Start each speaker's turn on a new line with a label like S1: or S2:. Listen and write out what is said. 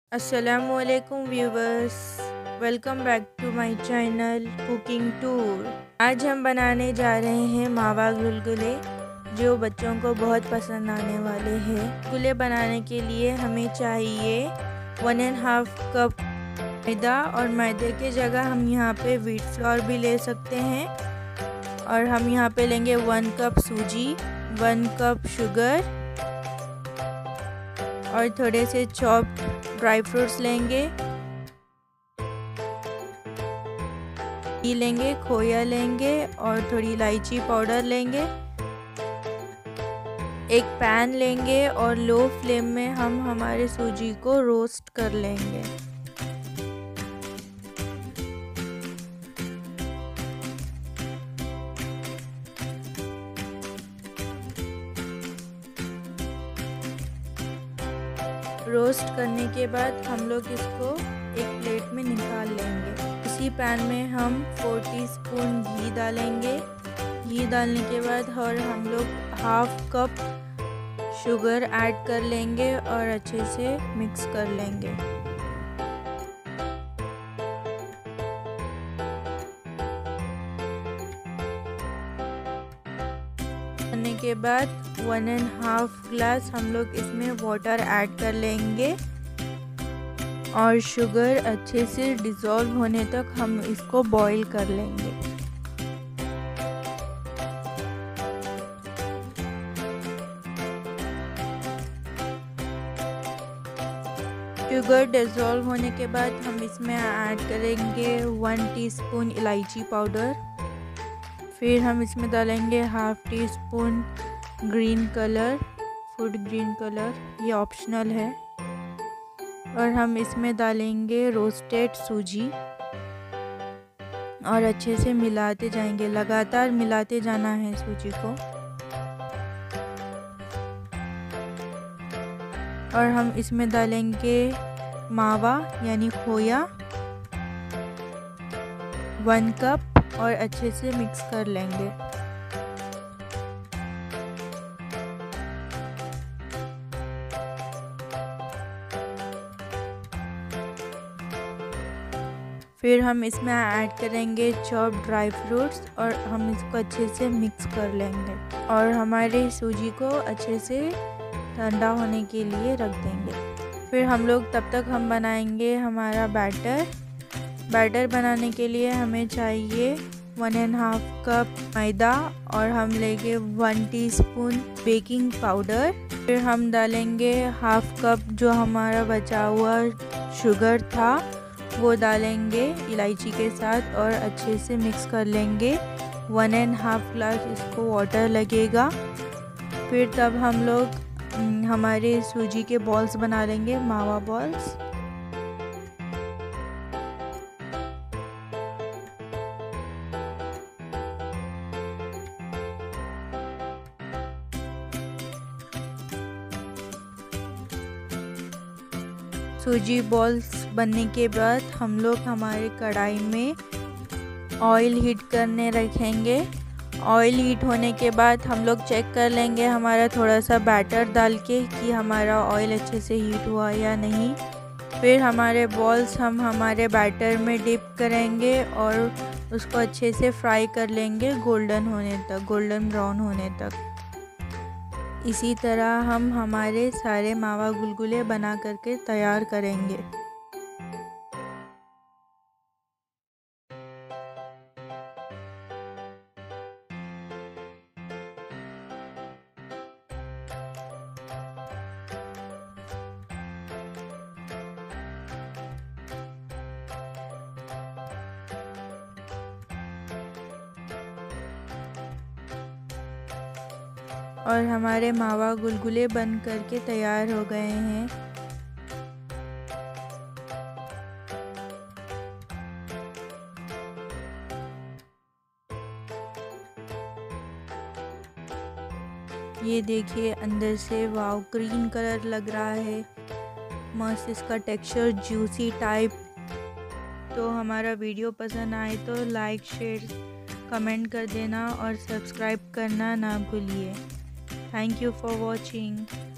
S1: अस्सलामुअलैकुम viewers, welcome back to my channel cooking tour. आज हम बनाने जा रहे हैं मावा गुलगुले, जो बच्चों को बहुत पसंद आने वाले हैं। गुलगुले बनाने के लिए हमें चाहिए 1.5 कप मैदा, और मैदे के जगह हम यहाँ पे व्हीट फ्लोर भी ले सकते हैं। और हम यहाँ पे लेंगे 1 कप सूजी, 1 कप शुगर और थोड़े से चॉप्ड ड्राई फ्रूट्स लेंगे। घी लेंगे, खोया लेंगे और थोड़ी इलायची पाउडर लेंगे। एक पैन लेंगे और लो फ्लेम में हम हमारे सूजी को रोस्ट कर लेंगे। रोस्ट करने के बाद हम लोग इसको एक प्लेट में निकाल लेंगे। इसी पैन में हम 4 टीस्पून घी डालेंगे। घी डालने के बाद और हम लोग 1/2 कप शुगर ऐड कर लेंगे और अच्छे से मिक्स कर लेंगे। करने के बाद 1.5 ग्लास हम लोग इसमें वाटर ऐड कर लेंगे और शुगर अच्छे से डिज़ोल्व होने तक हम इसको बॉईल कर लेंगे। शुगर डिज़ोल्व होने के बाद हम इसमें ऐड करेंगे 1 टीस्पून इलायची पाउडर। फिर हम इसमें डालेंगे 1/2 teaspoon green colour, food green colour, ये ऑप्शनल है। और हम इसमें डालेंगे रोस्टेड सूजी और अच्छे से मिलाते जाएंगे, लगातार मिलाते जाना है सूजी को। और हम इसमें डालेंगे मावा यानी खोया 1 कप और अच्छे से मिक्स कर लेंगे। फिर हम इसमें ऐड करेंगे चॉप्ड ड्राई फ्रूट्स और हम इसको अच्छे से मिक्स कर लेंगे और हमारे सूजी को अच्छे से ठंडा होने के लिए रख देंगे। फिर हम लोग तब तक हम बनाएंगे हमारा बैटर बनाने के लिए हमें चाहिए 1.5 कप मैदा और हम लेंगे 1 टीस्पून बेकिंग पाउडर। फिर हम डालेंगे 1/2 कप जो हमारा बचा हुआ शुगर था वो डालेंगे इलायची के साथ और अच्छे से मिक्स कर लेंगे। 1.5 ग्लास इसको वाटर लगेगा। फिर तब हम लोग हमारे सूजी के बॉल्स बना लेंगे, मावा बॉल्स। सूजी बॉल्स बनने के बाद हम लोग हमारे कढ़ाई में ऑयल हीट करने रखेंगे। ऑयल हीट होने के बाद हम लोग चेक कर लेंगे हमारा थोड़ा सा बैटर डाल के कि हमारा ऑयल अच्छे से हीट हुआ या नहीं। फिर हमारे बॉल्स हम हमारे बैटर में डिप करेंगे और उसको अच्छे से फ्राई कर लेंगे गोल्डन होने तक, गोल्डन ब्राउन होने तक। इसी तरह हम हमारे सारे मावा गुलगुले बना करके तैयार करेंगे। और हमारे मावा गुलगुले बन करके तैयार हो गए हैं। ये देखिए अंदर से वाव ग्रीन कलर लग रहा है, मस्त इसका टेक्सचर जूसी टाइप। तो हमारा वीडियो पसंद आए तो लाइक, शेयर, कमेंट कर देना और सब्सक्राइब करना ना भूलिए। Thank you for watching.